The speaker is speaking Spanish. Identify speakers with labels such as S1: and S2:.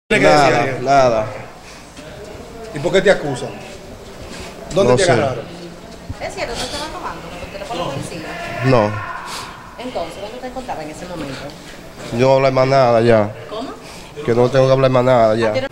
S1: Nada.
S2: ¿Y por qué te acusan? ¿Dónde
S1: No
S2: te
S1: sé.
S2: agarraron?
S3: ¿Es cierto que estaban tomando con el teléfono policía?
S1: No,
S3: Entonces, ¿dónde te encontraba en ese momento?
S1: yo no hablo más nada ya.
S3: ¿Cómo?
S1: Que no tengo que hablar más nada ya.